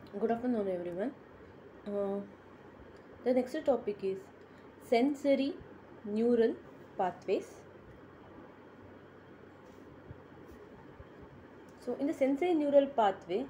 Good afternoon, everyone. Uh, the next topic is sensory neural pathways. So, in the sensory neural pathway,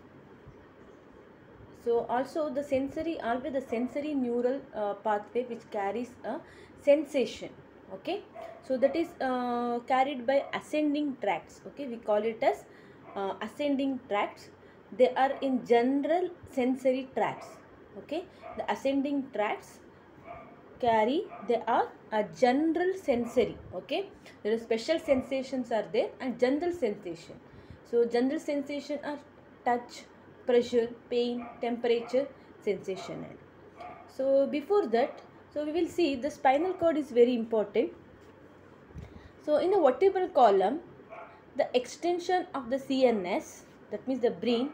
also the sensory neural pathway which carries a sensation. Okay, so that is carried by ascending tracts. Okay, we call it as ascending tracts. They are in general sensory tracts. Okay, the ascending tracts carry, they are a general sensory. Okay, there are special sensations are there and general sensation. So general sensation are touch, pressure, pain, temperature, sensation. And so before that, so we will see the spinal cord is very important. So in the vertebral column, the extension of the CNS, that means the brain,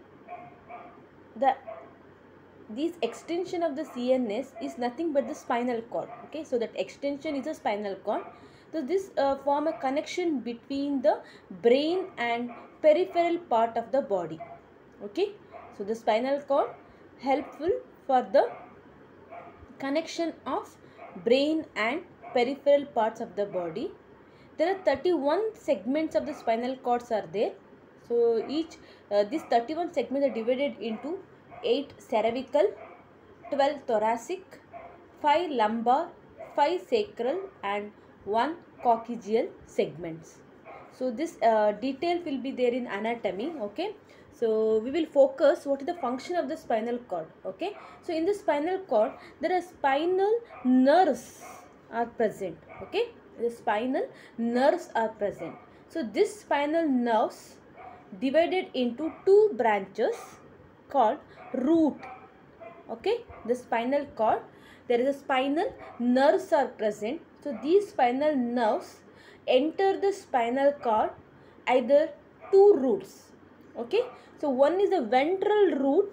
the this extension of the CNS is nothing but the spinal cord. Okay, so that extension is a spinal cord. So this form a connection between the brain and peripheral part of the body. Okay, so the spinal cord helpful for the connection of brain and peripheral parts of the body. There are 31 segments of the spinal cords are there. So each these 31 segments are divided into 8 cervical, 12 thoracic, 5 lumbar, 5 sacral and 1 coccygeal segments. So this detail will be there in anatomy. Okay, so we will focus what is the function of the spinal cord. Okay, so in the spinal cord there are spinal nerves are present. Okay, the spinal nerves are present. So this spinal nerves divided into two branches called root. Okay, the spinal cord, there is a spinal nerves are present. So these spinal nerves enter the spinal cord either two roots. Okay, so one is a ventral root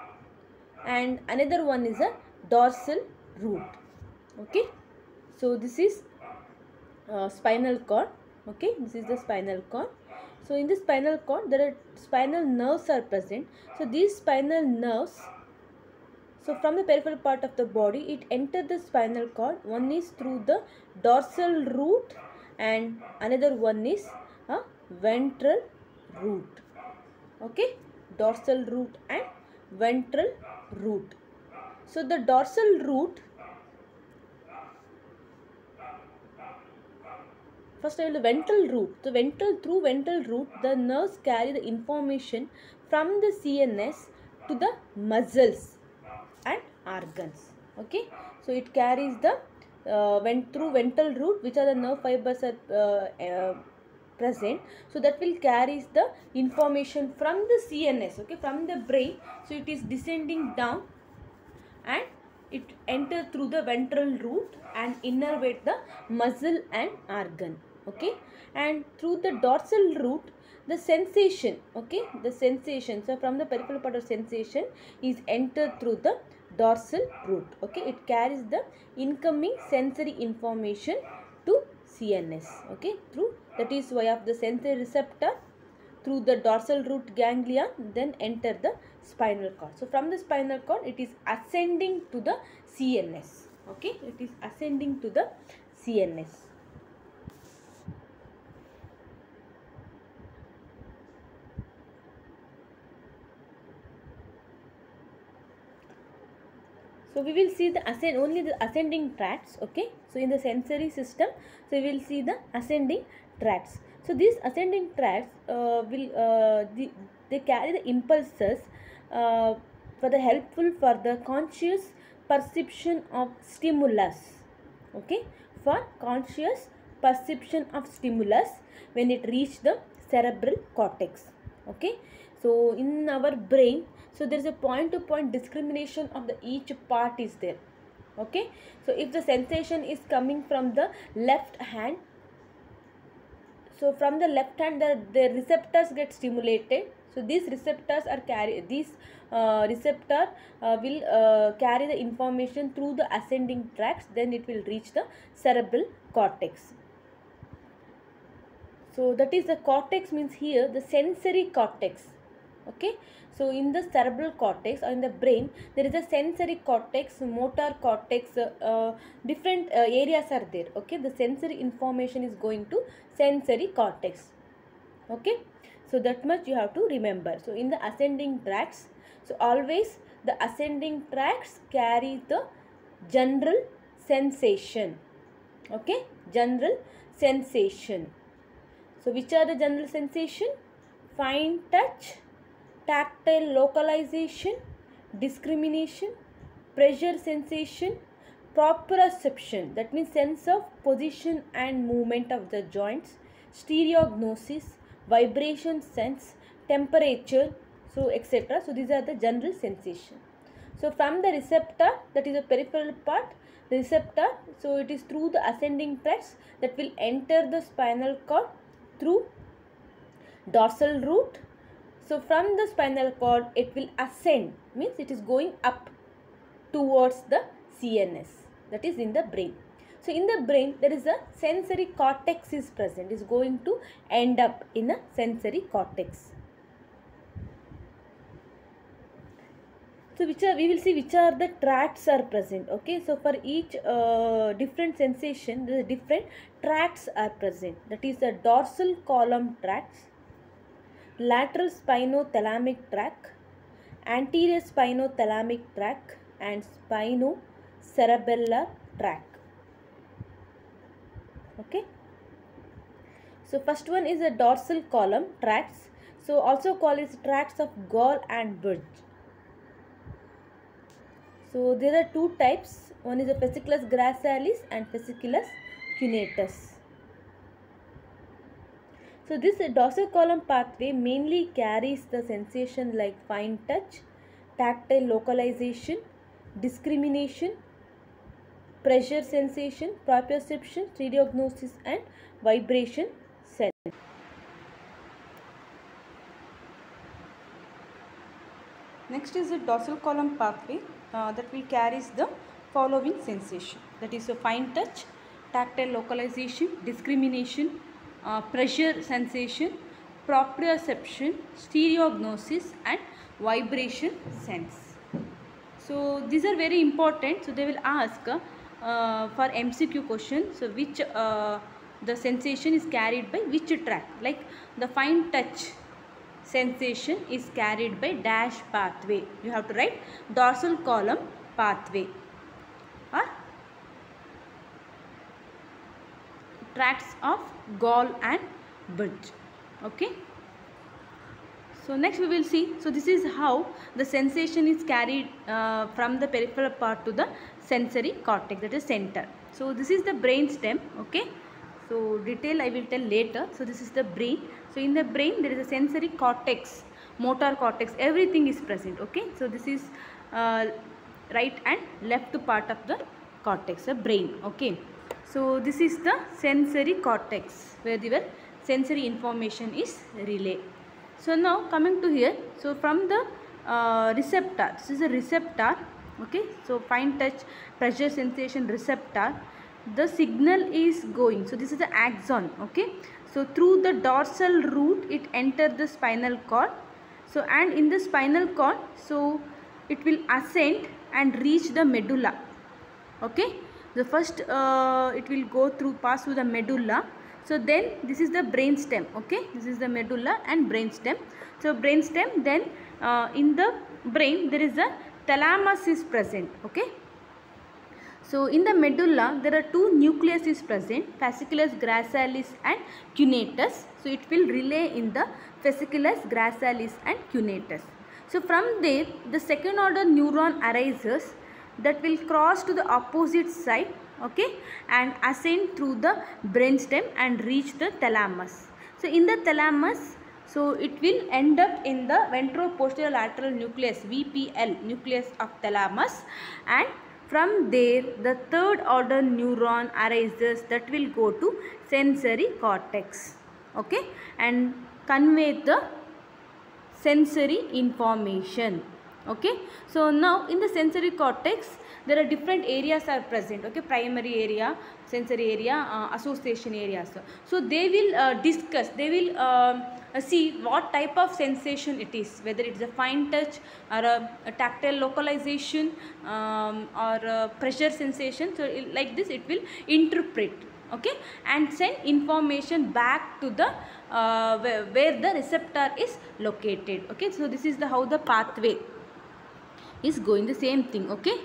and another one is a dorsal root. Okay, so this is spinal cord. Okay, this is the spinal cord. So in the spinal cord there are spinal nerves are present. So these spinal nerves, so from the peripheral part of the body, it enters the spinal cord. One is through the dorsal root and another one is a ventral root. Okay, dorsal root and ventral root. So the dorsal root, first I will the ventral root. Through ventral root, the nerves carry the information from the CNS to the muscles and organs. Okay, so it carries the through ventral root, which are the nerve fibers are present. So that will carries the information from the CNS. Okay, from the brain. So it is descending down and it enter through the ventral root and innervate the muscle and organ. Okay, and through the dorsal root, the sensation, okay, the sensation, so from the peripheral part of sensation is entered through the dorsal root. Okay, it carries the incoming sensory information to CNS. Okay, through, that is why of the sensory receptor through the dorsal root ganglia, then enter the spinal cord. So from the spinal cord it is ascending to the CNS. Okay, it is ascending to the CNS. So we will see the only the ascending tracts. Okay, so in the sensory system, so we will see the ascending tracts. So these ascending tracts they carry the impulses for the helpful for the conscious perception of stimulus. Okay, for conscious perception of stimulus when it reach the cerebral cortex. Okay, so in our brain, so there is a point to point discrimination of the each part is there. Okay, so if the sensation is coming from the left hand, so from the left hand the receptors get stimulated. So these receptors are receptor will carry the information through the ascending tracts, then it will reach the cerebral cortex. So that is the cortex, means here the sensory cortex. Okay, so in the cerebral cortex or in the brain, there is a sensory cortex, motor cortex, different areas are there. Okay, the sensory information is going to sensory cortex. Okay, so that much you have to remember. So in the ascending tracts, so always the ascending tracts carry the general sensation. Okay, general sensation. So which are the general sensation? Fine touch, tactile localization, discrimination, pressure sensation, proprioception, that means sense of position and movement of the joints, stereognosis, vibration sense, temperature, so etc. So these are the general sensation. So from the receptor, that is the peripheral part, the receptor, so it is through the ascending tracts that will enter the spinal cord through dorsal root. So from the spinal cord it will ascend, means it is going up towards the CNS, that is in the brain. So in the brain there is a sensory cortex is present, is going to end up in a sensory cortex. So we will see which are the tracts are present. Okay, so for each different sensation, the different tracts are present. That is the dorsal column tracts, lateral spinothalamic tract, anterior spinothalamic tract, and spinocerebellar tract. Okay, so first one is the dorsal column tracts, so also called as tracts of Gall and Burge. So there are two types, one is the fasciculus gracilis and fasciculus cuneatus. So this dorsal column pathway mainly carries the sensation like fine touch, tactile localization, discrimination, pressure sensation, proprioception, stereognosis, and vibration sense. Next is the dorsal column pathway that will carries the following sensation, that is a fine touch, tactile localization, discrimination, pressure sensation, proprioception, stereognosis, and vibration sense. So these are very important. So they will ask for MCQ question, so which the sensation is carried by which tract, like the fine touch sensation is carried by dash pathway. You have to write dorsal column pathway or tracts of Gall and Burge. Okay, so next we will see, so this is how the sensation is carried from the peripheral part to the sensory cortex, that is center. So this is the brain stem. Okay, so detail I will tell later. So this is the brain. So in the brain there is a sensory cortex, motor cortex, everything is present. Okay, so this is right and left part of the cortex, the brain. Okay, so this is the sensory cortex where the sensory information is relayed. So now coming to here, so from the receptor, this is a receptor. Okay, so fine touch, pressure sensation receptor, the signal is going, so this is the axon. Okay, so through the dorsal root it enters the spinal cord. So and in the spinal cord, so it will ascend and reach the medulla. Okay, the first it will go through, pass through the medulla. So then this is the brain stem. Okay, this is the medulla and brain stem. So brain stem, then in the brain there is a thalamus is present. Okay, so in the medulla there are two nucleus is present, fasciculus gracilis and cuneatus. So it will relay in the fasciculus gracilis and cuneatus. So from there the second order neuron arises that will cross to the opposite side. Okay, and ascend through the brainstem and reach the thalamus. So in the thalamus, so it will end up in the ventroposterior lateral nucleus, VPL, nucleus of thalamus, and from there the third order neuron arises that will go to sensory cortex. Okay, and convey the sensory information. Okay, so now in the sensory cortex there are different areas are present. Okay, primary area, sensory area, association areas. So they will discuss, they will see what type of sensation it is, whether it is a fine touch or a tactile localization, or a pressure sensation. So like this it will interpret, okay, and send information back to the where the receptor is located. Okay, so this is the how the pathway is going, the same thing. Okay,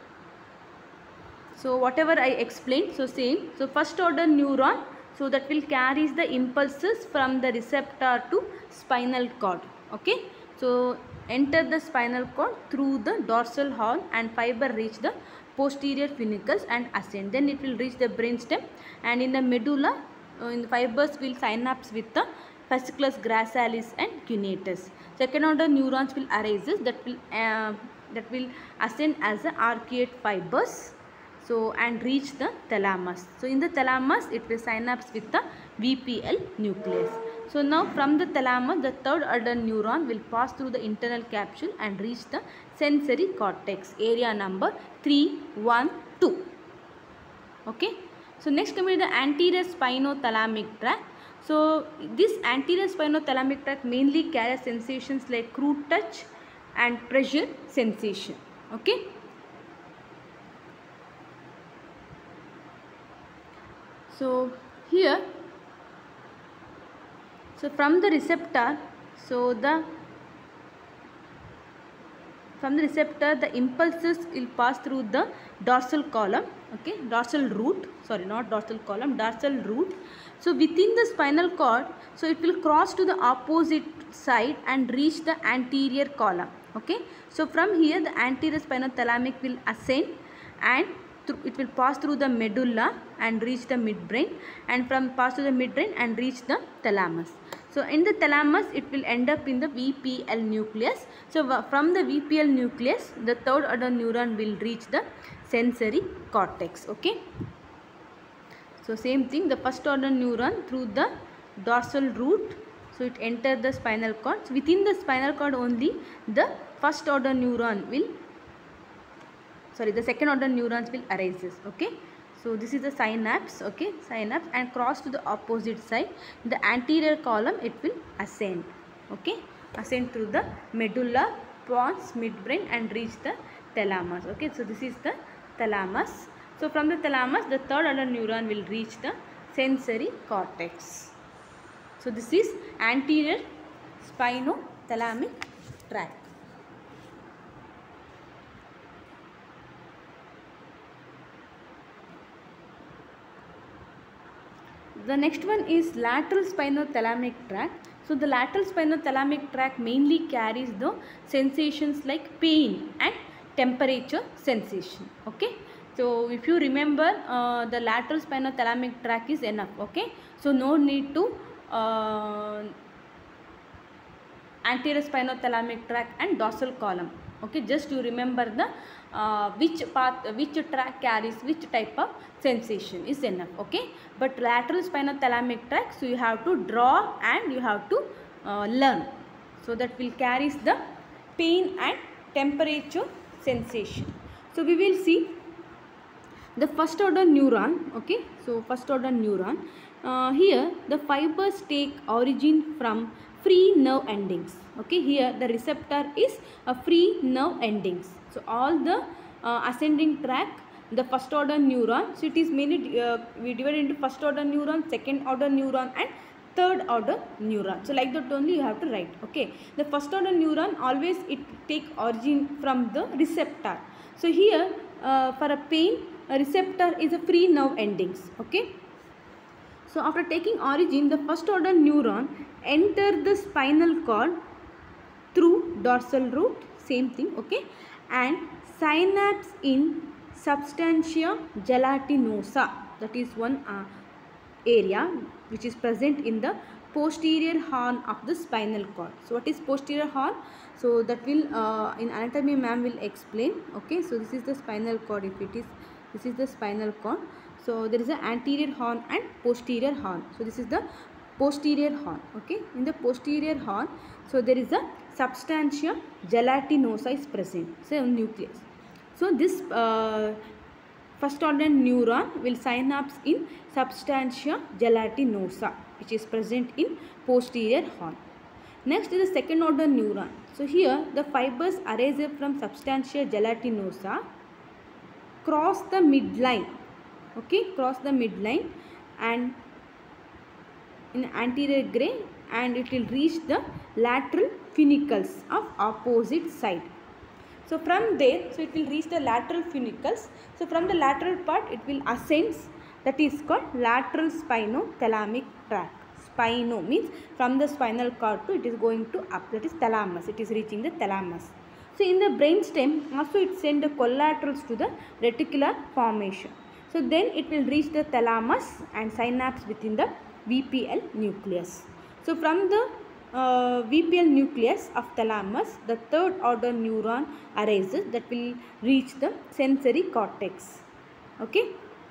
so whatever I explained, so same. So first order neuron, so that will carries the impulses from the receptor to spinal cord. Okay, so enter the spinal cord through the dorsal horn and fiber reach the posterior funicles and ascend. Then it will reach the brainstem, and in the medulla, in the fibers will synapse with the fasciculus gracilis and cuneatus. Second order neurons will arise, that will ascend as the arcuate fibers, so and reach the thalamus. So in the thalamus it will synapse with the VPL nucleus. So now from the thalamus the third order neuron will pass through the internal capsule and reach the sensory cortex, area number 312. Okay, so next coming to the anterior spinothalamic tract. So this anterior spinothalamic tract mainly carries sensations like crude touch and pressure sensation. Okay, so here, so from the receptor, so from the receptor the impulses will pass through the dorsal column. Okay, dorsal root, sorry, not dorsal column, dorsal root. So within the spinal cord, so it will cross to the opposite side and reach the anterior column. Okay, so from here the anterior spinothalamic will ascend, and it will pass through the medulla and reach the midbrain, and from pass to the midbrain and reach the thalamus. So in the thalamus it will end up in the VPL nucleus. So from the VPL nucleus the third order neuron will reach the sensory cortex. Okay, so same thing, the first order neuron through the dorsal root, so it enters the spinal cord. So within the spinal cord only the first order neuron will, sorry, the second order neurons will arises. Okay, so this is the synapse. Okay, synapse, and cross to the opposite side, the anterior column it will ascend. Okay, ascend through the medulla, pons, midbrain and reach the thalamus. Okay, so this is the thalamus. So from the thalamus the third order neuron will reach the sensory cortex. So this is anterior spinothalamic tract. The next one is lateral spinothalamic tract. So the lateral spinothalamic tract mainly carries the sensations like pain and temperature sensation. Okay, so if you remember, the lateral spinothalamic tract is enough. Okay, so no need to anterior spinothalamic tract and dorsal column. Okay, just to remember the which tract carries which type of sensation is enough. Okay, but lateral spinothalamic tract, so you have to draw and you have to learn, so that will carries the pain and temperature sensation. So we will see the first order neuron. Okay, so first order neuron, here the fibers take origin from free nerve endings. Okay, here the receptor is a free nerve endings. So all the ascending tract, the first order neuron, so it is mainly we divide into first order neuron, second order neuron and third order neuron. So like that only you have to write. Okay, the first order neuron always it take origin from the receptor. So here for a pain, a receptor is a free nerve endings. Okay, so after taking origin, the first order neuron enter the spinal cord through dorsal root, same thing. Okay, and synapse in substantia gelatinosa, that is one area which is present in the posterior horn of the spinal cord. So what is posterior horn? So that will in anatomy ma'am will explain. Okay, so this is the spinal cord. If it is, this is the spinal cord. So there is an anterior horn and posterior horn. So this is the posterior horn. Okay, in the posterior horn, so there is a substantia gelatinosa is present, so nucleus. So this first order neuron will synapse in substantia gelatinosa, which is present in posterior horn. Next is the second order neuron. So here the fibers arise from substantia gelatinosa, cross the midline, okay, cross the midline and in anterior gray, and it will reach the lateral funicles of opposite side. So from there, so it will reach the lateral funicles. So from the lateral part it will ascend, that is called lateral spinothalamic tract. Spino means from the spinal cord to it is going to up, that is thalamus, it is reaching the thalamus. So in the brain stem also it sends the collaterals to the reticular formation. So then it will reach the thalamus and synapse within the VPL nucleus. So from the VPL nucleus of thalamus, the third order neuron arises that will reach the sensory cortex. Okay.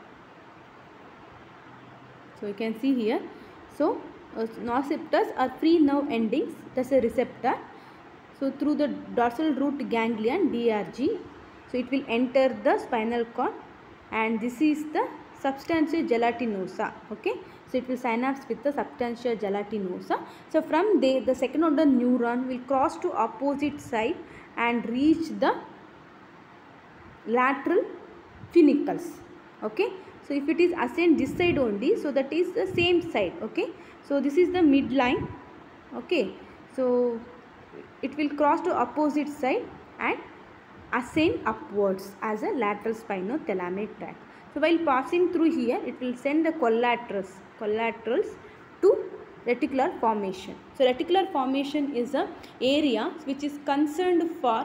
So you can see here. So nociceptors are free nerve endings, thus a receptor. So through the dorsal root ganglion DRG, so it will enter the spinal cord, and this is the substantia gelatinosa. Okay, so it will synapse with the substantia gelatinosa. So from there the second order neuron will cross to opposite side and reach the lateral funicles. Okay, so if it is ascend this side only, so that is the same side. Okay, so this is the midline. Okay, so it will cross to opposite side and ascend upwards as a lateral spinothalamic tract. So while passing through here, it will send the collaterals to reticular formation. So reticular formation is a area which is concerned for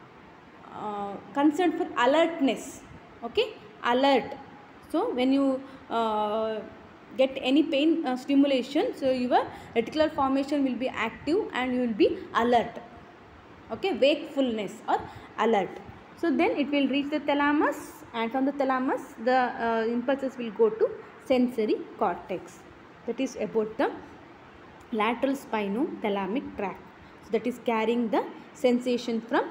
alertness. Okay, alert. So when you get any pain stimulation, so your reticular formation will be active and you will be alert. Okay, wakefulness or alert. So then it will reach the thalamus, and from the thalamus the impulses will go to sensory cortex. That is about the lateral spinothalamic tract. So that is carrying the sensation from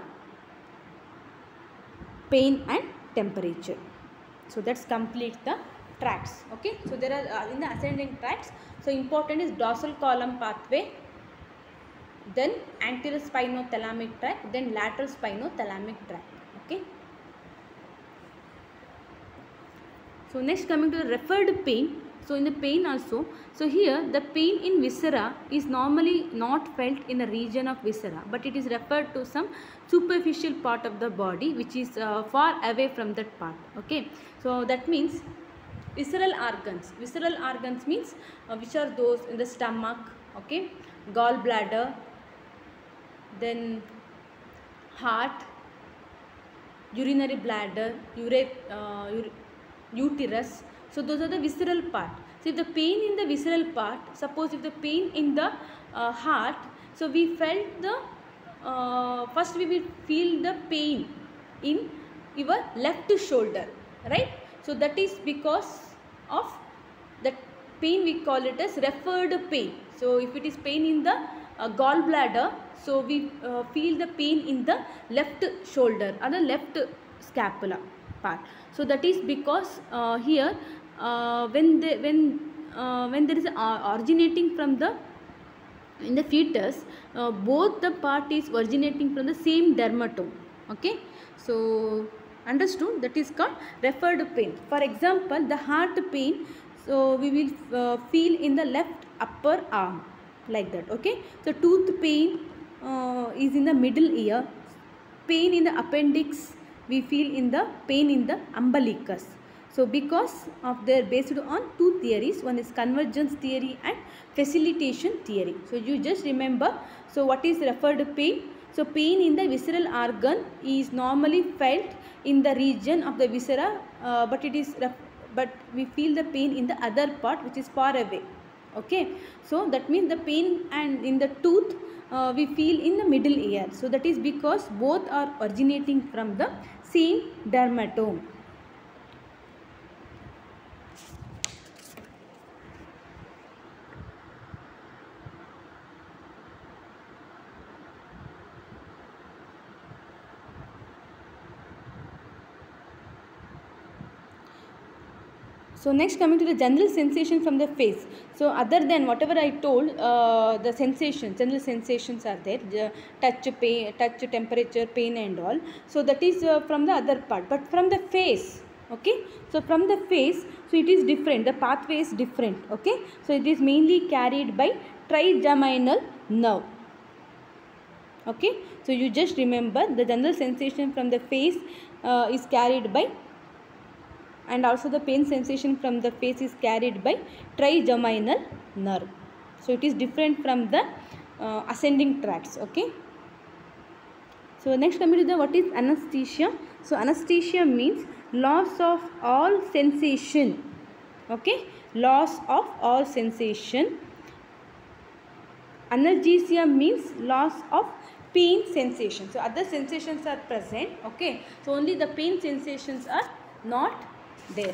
pain and temperature. So that's complete the tracts. Okay, so there are in the ascending tracts, so important is dorsal column pathway, then anterior spinothalamic tract, then lateral spinothalamic tract. Okay, so next coming to the referred pain. So in the pain also, so here the pain in viscera is normally not felt in the region of viscera, but it is referred to some superficial part of the body which is far away from that part. Okay, so that means visceral organs. Visceral organs means which are those in the stomach, okay, gallbladder, then heart, urinary bladder, uterus. So those are the visceral part. So if the pain in the visceral part, suppose if the pain in the heart, so we felt the first we will feel the pain in your left shoulder, right? So that is because of that pain, we call it as referred pain. So if it is pain in the gallbladder, so we feel the pain in the left shoulder or the left scapula part. So that is because here when there is originating from the in the fetus, both the part is originating from the same dermatome. Okay, so understood, that is called referred pain. For example, the heart pain, so we will feel in the left upper arm like that. Okay, so tooth pain is in the middle ear. Pain in the appendix we feel in the pain in the umbilicus. So because of their based on two theories, one is convergence theory and facilitation theory. So you just remember, so what is referred pain? So pain in the visceral organ is normally felt in the region of the viscera, but we feel the pain in the other part which is far away. Okay, so that means the pain and in the tooth we feel in the middle ear. So that is because both are originating from the same dermatome. So next, coming to the general sensation from the face. So other than whatever I told, the sensations, general sensations are there, touch, pain, touch, temperature, pain and all. So that is from the other part. But from the face, okay, so from the face, so it is different, the pathway is different, okay. So it is mainly carried by trigeminal nerve, okay. So you just remember the general sensation from the face is carried by, and also the pain sensation from the face is carried by trigeminal nerve. So it is different from the ascending tracts, okay. So next, coming to the what is anesthesia. So anesthesia means loss of all sensation, okay, loss of all sensation. Analgesia means loss of pain sensation. So other sensations are present, okay, so only the pain sensations are not there.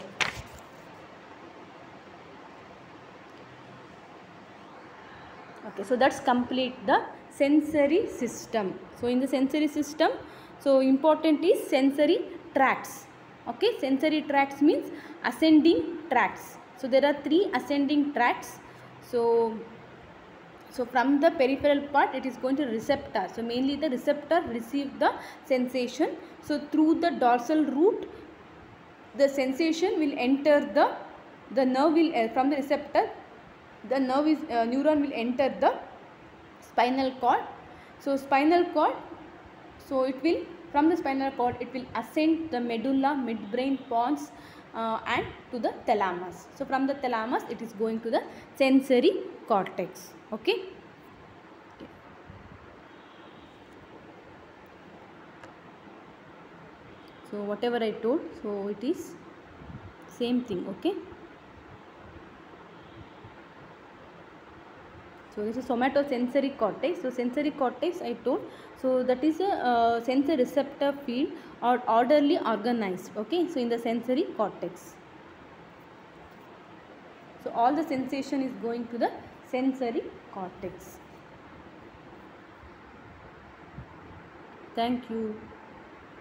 Okay, so that's complete the sensory system. So in the sensory system, so important is sensory tracts, okay. Sensory tracts means ascending tracts. So there are 3 ascending tracts. So from the peripheral part, it is going to receptor. So mainly the receptor receive the sensation. So through the dorsal root, the sensation will enter the nerve will from the receptor, the nerve is neuron will enter the spinal cord. So spinal cord, so it will, from the spinal cord it will ascend the medulla, midbrain, pons and to the thalamus. So from the thalamus it is going to the sensory cortex, okay. So whatever I told, so it is same thing, okay. So this is somatosensory cortex. So sensory cortex I told, so that is a sensor receptor field or orderly organized, okay. So in the sensory cortex, so all the sensation is going to the sensory cortex. Thank you.